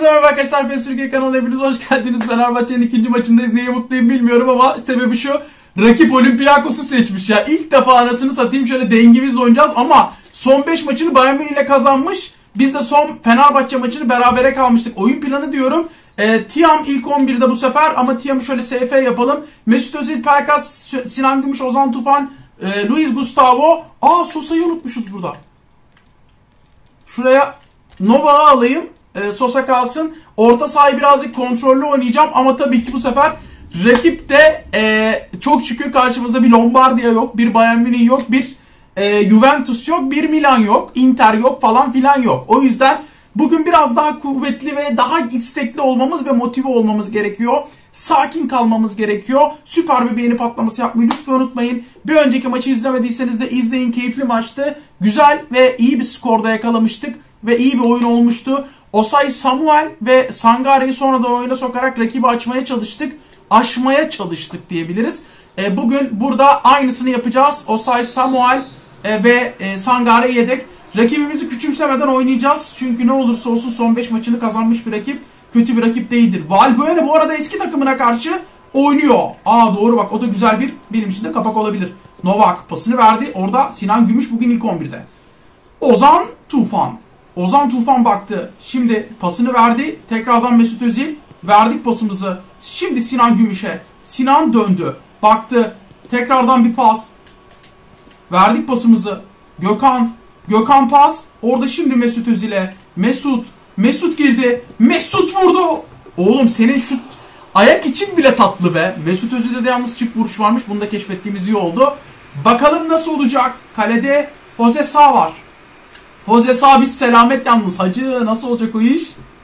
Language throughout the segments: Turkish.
Herkese merhaba arkadaşlar. PES Türkiye kanalına hepiniz hoş geldiniz. Fenerbahçe'nin ikinci maçındayız. Neye mutluyum bilmiyorum ama sebebi şu. Rakip Olympiakos'u seçmiş ya. İlk defa anasını satayım, şöyle dengimizle oynayacağız ama son 5 maçını Bayern Münih ile kazanmış. Biz de son Fenerbahçe maçını berabere kalmıştık. Oyun planı diyorum. Tiam ilk 11'de bu sefer ama Tiam'ı şöyle SF yapalım. Mesut Özil, Pelkas, Sinan Gümüş, Ozan Tufan, Luis Gustavo. Sosa'yı unutmuşuz burada. Şuraya Nova'yı alayım. Sosa kalsın. Orta sahayı birazcık kontrollü oynayacağım ama tabii ki bu sefer rakip de çok şükür karşımızda bir Lombardia yok, bir Bayern Münih yok, bir Juventus yok, bir Milan yok, Inter yok falan filan yok. O yüzden bugün biraz daha kuvvetli ve daha istekli olmamız ve motive olmamız gerekiyor. Sakin kalmamız gerekiyor. Süper bir beğeni patlaması yapmayı lütfen unutmayın. Bir önceki maçı izlemediyseniz de izleyin. Keyifli maçtı. Güzel ve iyi bir skorda yakalamıştık. Ve iyi bir oyun olmuştu. Osay Samuel ve Sangare'yi sonradan oyuna sokarak rakibi aşmaya çalıştık diyebiliriz. Bugün burada aynısını yapacağız. Osay Samuel ve Sangare yedek. Rakibimizi küçümsemeden oynayacağız. Çünkü ne olursa olsun son 5 maçını kazanmış bir rakip. Kötü bir rakip değildir. Valbuena bu arada eski takımına karşı oynuyor. Doğru bak, o da güzel bir benim için de kapak olabilir. Novak pasını verdi. Orada Sinan Gümüş bugün ilk 11'de. Ozan Tufan baktı. Şimdi pasını verdi. Tekrardan Mesut Özil. Verdik pasımızı. Şimdi Sinan Gümüş'e. Sinan döndü. Baktı. Tekrardan bir pas. Verdik pasımızı. Gökhan pas. Orada şimdi Mesut Özil'e. Mesut girdi. Mesut vurdu. Oğlum senin şut ayak için bile tatlı be. Mesut Özil'de de yalnız çift vuruş varmış. Bunu da keşfettiğimiz iyi oldu. Bakalım nasıl olacak. Kalede Jose Sá var. Jose Sá biz selamet yalnız. Hacı nasıl olacak o iş?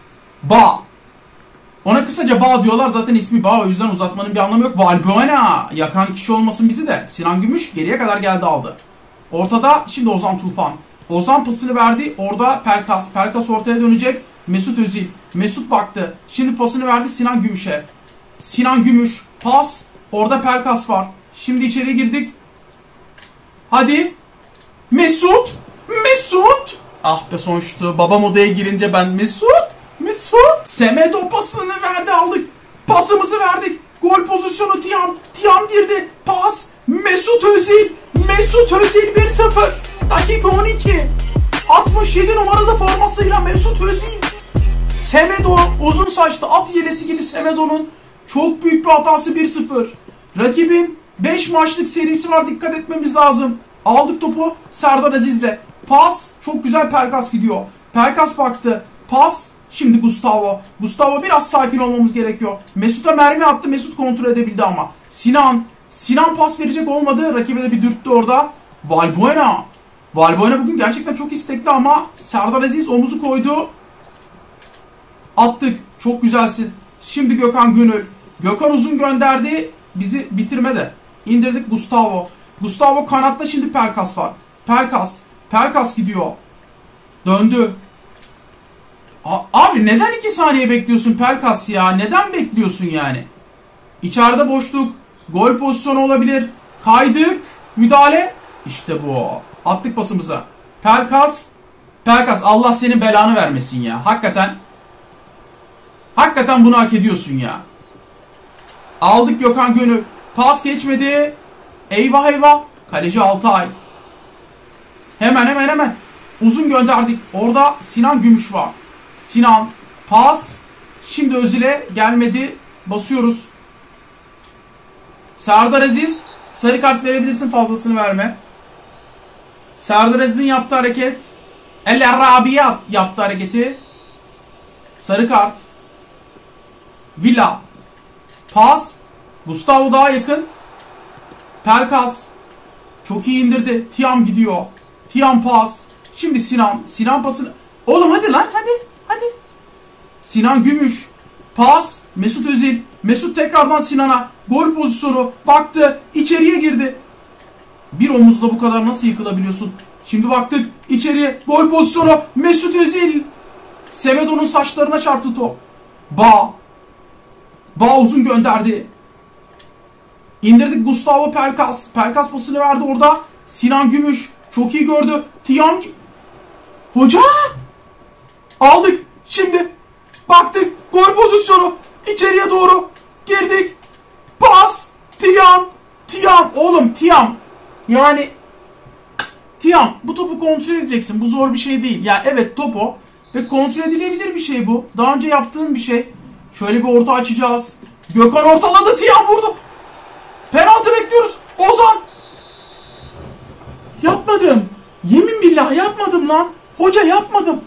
Ona kısaca Bağ diyorlar. Zaten ismi Bağ. O yüzden uzatmanın bir anlamı yok. Valbuena. Yakan kişi olmasın bizi de. Sinan Gümüş geriye kadar geldi aldı. Ortada şimdi Ozan Tufan. Ozan pasını verdi. Orada Pelkas. Pelkas ortaya dönecek. Mesut Özil. Mesut baktı. Şimdi pasını verdi Sinan Gümüş'e. Sinan Gümüş. Pas. Orada Pelkas var. Şimdi içeri girdik. Hadi. Mesut. Ah be son şutu. Babam odaya girince ben Mesut. Semedo pasını verdi, aldık. Pasımızı verdik. Gol pozisyonu Tiam girdi. Pas. Mesut Özil 1-0. Dakika 12. 67 numaralı formasıyla Mesut Özil. Semedo uzun saçlı at yelesi gibi Semedo'nun çok büyük bir hatası 1-0. Rakibin 5 maçlık serisi var, dikkat etmemiz lazım. Aldık topu Serdar Aziz'le. Pas. Çok güzel Pelkas gidiyor. Pelkas baktı. Pas. Şimdi Gustavo biraz sakin olmamız gerekiyor. Mesut'a mermi attı. Mesut kontrol edebildi ama. Sinan pas verecek olmadı. Rakibe de bir dürttü orada. Valbuena bugün gerçekten çok istekli ama Serdar Aziz omuzu koydu. Attık. Çok güzelsin. Şimdi Gökhan Gönül. Gökhan uzun gönderdi. Bizi bitirmedi. İndirdik Gustavo kanatta, şimdi Pelkas var. Pelkas gidiyor. Döndü. Abi neden 2 saniye bekliyorsun Pelkas ya? Neden bekliyorsun yani? İçeride boşluk. Gol pozisyonu olabilir. Kaydık. Müdahale. İşte bu. Attık pasımıza. Pelkas Allah senin belanı vermesin ya. Hakikaten bunu hak ediyorsun ya. Aldık Gökhan Gönül. Pas geçmedi. Eyvah. Kaleci Altay. Hemen. Uzun gönderdik. Orada Sinan Gümüş var. Sinan. Pas. Şimdi Özil'e gelmedi. Basıyoruz. Serdar Aziz. Sarı kart verebilirsin, fazlasını verme. Serdar Aziz'in yaptığı hareket. El Rabia yaptığı hareketi. Sarı kart. Villa. Pas. Gustavo daha yakın. Pelkas. Çok iyi indirdi. Tiam gidiyor. Tiam pas. Şimdi Sinan pasını. Oğlum hadi lan hadi. Sinan Gümüş. Pas. Mesut Özil. Mesut tekrardan Sinan'a. Gol pozisyonu. Baktı. İçeriye girdi. Bir omuzla bu kadar nasıl yıkılabiliyorsun? Şimdi baktık. İçeriye. Gol pozisyonu. Mesut Özil. Semedo'nun saçlarına çarptı top. Bağ uzun gönderdi. İndirdik Gustavo Pelkas. Pelkas pasını verdi orada. Sinan Gümüş. Çok iyi gördü. Tiam. Hoca. Aldık. Şimdi Baktık. Gol pozisyonu. İçeriye doğru. Girdik. Pas. Tiam. Oğlum Tiam. Yani Tiam, bu topu kontrol edeceksin. Bu zor bir şey değil. Ya evet, topu ve kontrol edilebilir bir şey bu. Daha önce yaptığın bir şey. Şöyle bir orta açacağız. Gökhan ortaladı. Tiam vurdu. Penaltı bekliyoruz. Ozan. Yapmadım. Yemin billah yapmadım lan. Hoca yapmadım.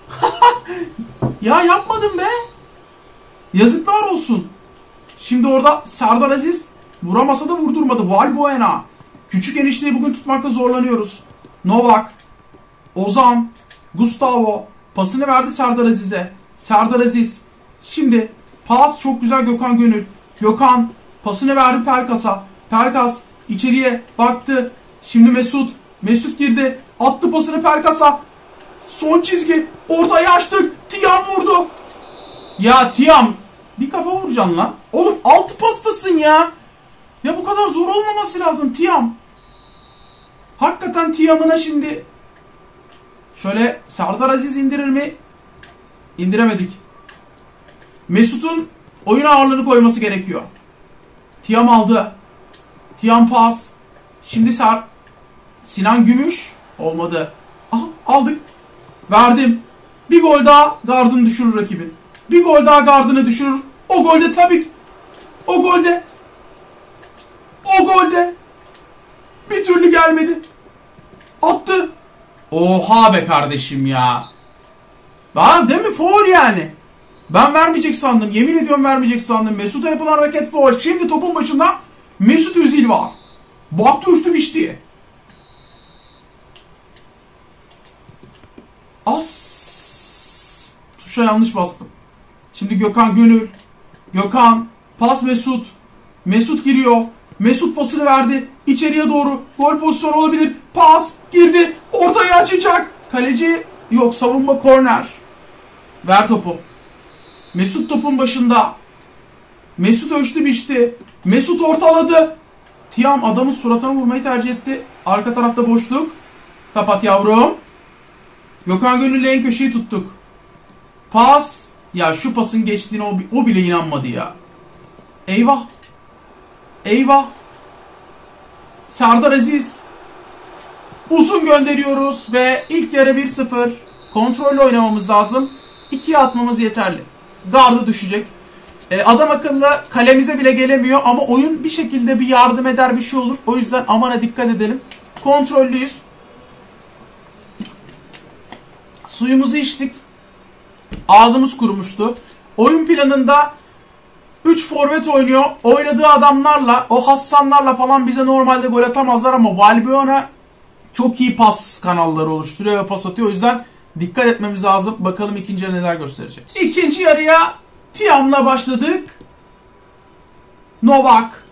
Ya yapmadım be. Yazıklar olsun. Şimdi orada Serdar Aziz vuramasa da vurdurmadı. Valbuena. Küçük enişteyi bugün tutmakta zorlanıyoruz. Novak. Ozan. Gustavo. Pasını verdi Serdar Aziz'e. Serdar Aziz. Şimdi pas çok güzel Gökhan Gönül. Gökhan pasını verdi Pelkas'a. Pelkas içeriye baktı. Şimdi Mesut. Mesut girdi. Attı pasını Pelkas'a. Son çizgi. Ortayı açtık. Tiam vurdu. Ya Tiam. Bir kafa vuracaksın lan. Oğlum 6 pastasın ya. Ya bu kadar zor olmaması lazım Tiam. Hakikaten Tiam'ına şimdi. Şöyle Serdar Aziz indirir mi? İndiremedik. Mesut'un oyun ağırlığını koyması gerekiyor. Tiam aldı. Tiam pas. Şimdi Sinan Gümüş. Olmadı. Aha, aldık. Verdim. Bir gol daha gardını düşürür rakibin. Bir gol daha gardını düşürür. O golde tabii. O golde. Bir türlü gelmedi. Attı. Oha be kardeşim ya. Değil mi? Foul yani. Ben vermeyecek sandım. Yemin ediyorum vermeyecek sandım. Mesut'a yapılan hareket foul. Şimdi topun başında Mesut Özil var. Baktı uçtu biçti. Tuşa yanlış bastım. Şimdi Gökhan Gönül. Gökhan. Pas Mesut. Mesut giriyor. Mesut pasını verdi. İçeriye doğru. Gol pozisyonu olabilir. Pas. Girdi. Ortaya açacak. Kaleci yok. Savunma korner. Ver topu. Mesut topun başında. Mesut ölçtü biçti. Mesut ortaladı. Tiam adamın suratına vurmayı tercih etti. Arka tarafta boşluk. Kapat yavrum. Gökhan Gönül'le en köşeyi tuttuk. Pas. Ya şu pasın geçtiğine o bile inanmadı ya. Eyvah. Serdar Aziz. Uzun gönderiyoruz ve ilk yarı 1-0. Kontrollü oynamamız lazım. 2'ye atmamız yeterli. Gardı düşecek. Adam akıllı kalemize bile gelemiyor ama oyun bir şekilde bir yardım eder, bir şey olur. O yüzden amana dikkat edelim. Kontrollüyüz. Suyumuzu içtik. Ağzımız kurumuştu. Oyun planında 3 forvet oynuyor. Oynadığı adamlarla, o Hassanlarla falan bize normalde gol atamazlar ama Valbuena çok iyi pas kanalları oluşturuyor ve pas atıyor. O yüzden dikkat etmemiz lazım. Bakalım ikinci yarı neler gösterecek. İkinci yarıya Tiam'la başladık. Novak.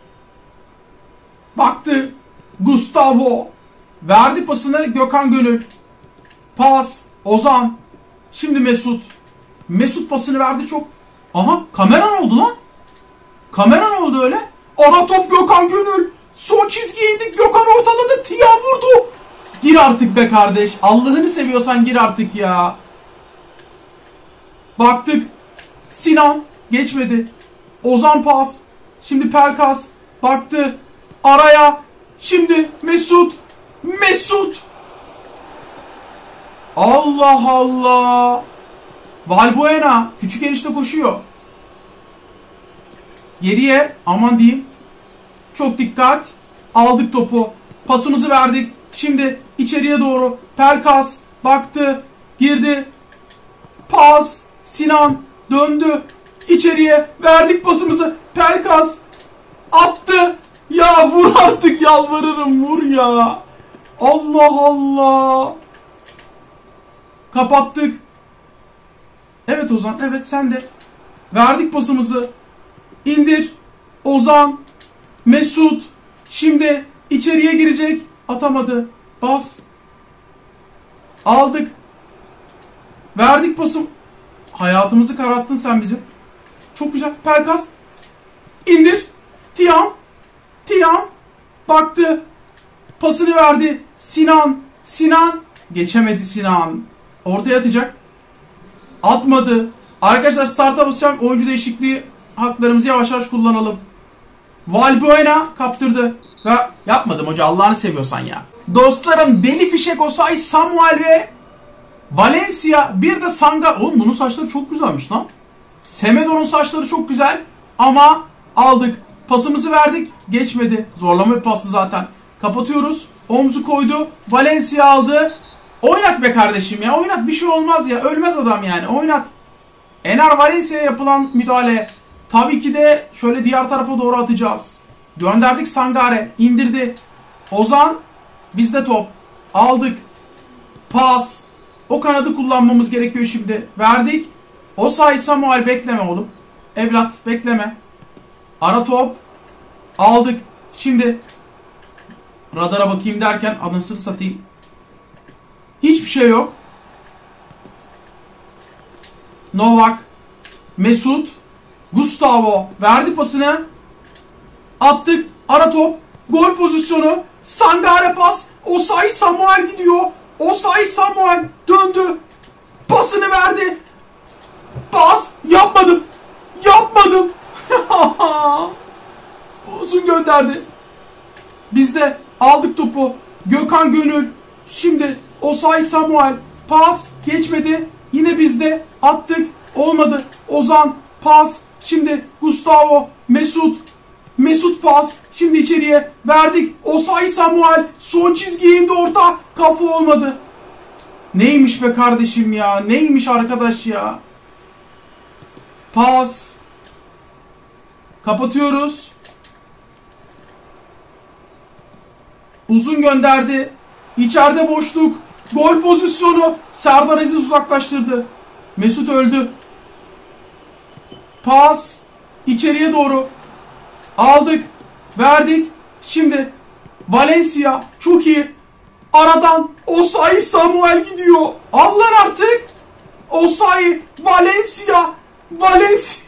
Baktı. Gustavo. Verdi pasını Gökhan Gönül. Pas. Ozan. Şimdi Mesut. Mesut pasını verdi çok. Aha, kameran oldu lan. Kameran oldu öyle. Ara top Gökhan Gönül. Son çizgiye indik. Gökhan ortaladı. Tiam vurdu. Gir artık be kardeş. Allah'ını seviyorsan gir artık ya. Baktık. Sinan. Geçmedi. Ozan pas. Şimdi Pelkas. Baktı. Araya. Şimdi Mesut. Allah Allah. Valbuena. Küçük enişte koşuyor. Geriye. Aman diyeyim. Çok dikkat. Aldık topu. Pasımızı verdik. Şimdi içeriye doğru. Pelkas. Baktı. Girdi. Pas. Sinan. Döndü. İçeriye. Verdik pasımızı. Pelkas. Attı. Ya vur artık, yalvarırım, vur ya. Allah Allah. Kapattık. Evet Ozan. Evet sen de. Verdik pasımızı. İndir. Ozan. Mesut. Şimdi içeriye girecek. Atamadı. Bas. Aldık. Verdik pasım. Hayatımızı kararttın sen bizim. Çok güzel. Pelkas. İndir. Tiam. Baktı. Pasını verdi. Sinan. Geçemedi Sinan. Ortaya atacak. Atmadı. Arkadaşlar start'a basacağım. Oyuncu değişikliği haklarımızı yavaş yavaş kullanalım. Valbuena kaptırdı. Ve yapmadım hoca, Allah'ını seviyorsan ya. Dostlarım, deli fişek Osayi Samuel ve Valencia, bir de Sanga. Oğlum bunun saçları çok güzelmiş lan. Semedo'nun saçları çok güzel ama aldık. Pasımızı verdik, geçmedi. Zorlama bir pastı zaten. Kapatıyoruz. Omzu koydu. Valencia aldı. Oynat be kardeşim ya. Oynat, bir şey olmaz ya. Ölmez adam yani. Oynat. Ener Valencia'ya yapılan müdahale. Tabii ki de şöyle diğer tarafa doğru atacağız. Gönderdik, Sangare indirdi. Ozan, bizde top. Aldık. Pas. O kanadı kullanmamız gerekiyor şimdi. Verdik. Osayi Samuel, bekleme oğlum. Evlat bekleme. Ara top. Aldık. Şimdi radara bakayım derken anasını satayım. Hiçbir şey yok. Novak. Mesut. Gustavo. Verdi pasını. Attık. Ara top. Gol pozisyonu. Sangare pas. Osayi Samuel gidiyor. Osayi Samuel döndü. Pasını verdi. Pas. Yapmadım. Yapmadım. Uzun gönderdi. Biz de aldık topu. Gökhan Gönül. Şimdi Osayi Samuel. Pas. Geçmedi. Yine bizde. Attık. Olmadı. Ozan. Pas. Şimdi Gustavo. Mesut. Mesut pas. Şimdi içeriye verdik. Osayi Samuel. Son çizgiye indi orta. Kafa olmadı. Neymiş be kardeşim ya. Neymiş arkadaş ya. Pas. Kapatıyoruz. Uzun gönderdi. İçeride boşluk. Gol pozisyonu. Serdar Aziz uzaklaştırdı. Mesut öldü. Pas. İçeriye doğru. Aldık. Verdik. Şimdi Valencia çok iyi. Aradan Osayi Samuel gidiyor. Allah artık. Osayi. Valencia. Valencia.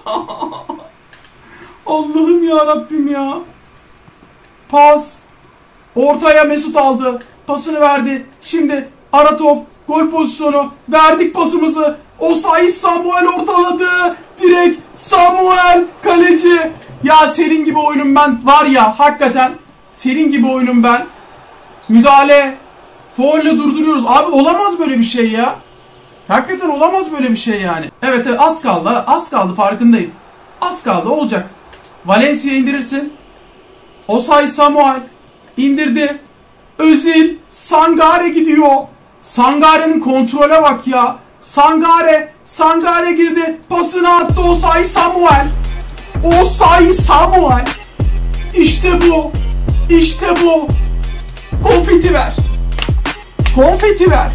Allah'ım ya Rabbim ya. Pas. Ortaya Mesut aldı. Pasını verdi. Şimdi ara top. Gol pozisyonu. Verdik pasımızı. Osayi Samuel ortaladı. Direkt Samuel kaleci. Ya senin gibi oyunum ben. Var ya hakikaten. Senin gibi oyunum ben. Müdahale. Faulle durduruyoruz. Abi olamaz böyle bir şey ya. Hakikaten olamaz böyle bir şey yani. Evet, evet, az kaldı. Az kaldı, farkındayım. Az kaldı, olacak. Valencia indirirsin. Osayi Samuel indirdi. Özil. Sangare gidiyor. Sangare'nin kontrole bak ya. Sangare girdi. Pasını attı Osayi Samuel. Osayi Samuel. İşte bu. İşte bu. Konfeti ver. Konfeti ver.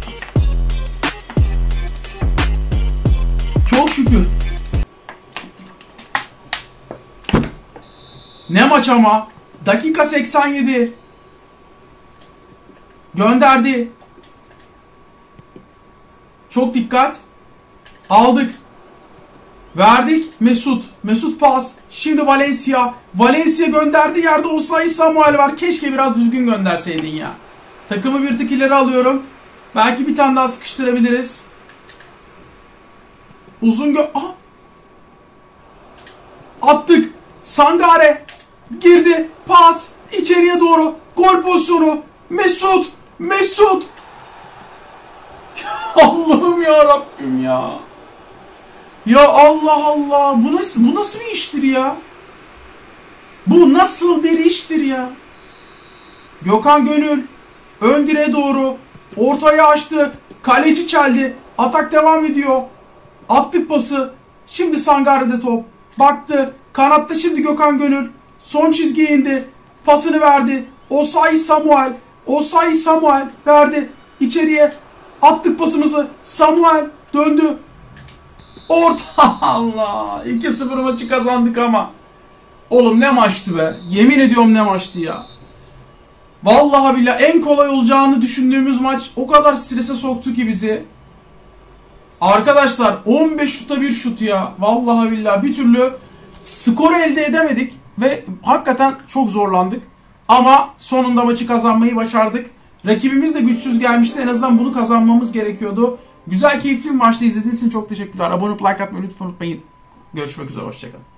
Çok şükür. Ne maç ama. Dakika 87. Gönderdi. Çok dikkat. Aldık. Verdik. Mesut pas. Şimdi Valencia. Valencia gönderdi. Yerde Osayi Samuel var. Keşke biraz düzgün gönderseydin ya. Takımı bir tık ileri alıyorum. Belki bir tane daha sıkıştırabiliriz. Uzun attık. Sangare girdi. Pas. İçeriye doğru. Gol pozisyonu. Mesut. Allah'ım ya Rabbim ya. Ya Allah Allah. Bu nasıl bir iştir ya? Bu nasıl bir iştir ya? Gökhan Gönül ön direğe doğru ortaya açtı. Kaleci çeldi. Atak devam ediyor. Attık pası. Şimdi Sangare'de top. Baktı. Kanatta şimdi Gökhan Gönül. Son çizgiye indi. Pasını verdi. Osayi Samuel verdi. İçeriye attık pasımızı. Samuel döndü. Orta. Allah. 2-0 maçı kazandık ama. Oğlum ne maçtı be. Yemin ediyorum ne maçtı ya. Vallahi billahi en kolay olacağını düşündüğümüz maç o kadar strese soktu ki bizi. Arkadaşlar 15 şuta bir şut ya. Vallahi billahi bir türlü skoru elde edemedik. Ve hakikaten çok zorlandık. Ama sonunda maçı kazanmayı başardık. Rakibimiz de güçsüz gelmişti. En azından bunu kazanmamız gerekiyordu. Güzel, keyifli bir maçta izlediğiniz için çok teşekkürler. Abone olup like atmayı lütfen unutmayın. Görüşmek üzere, hoşçakalın.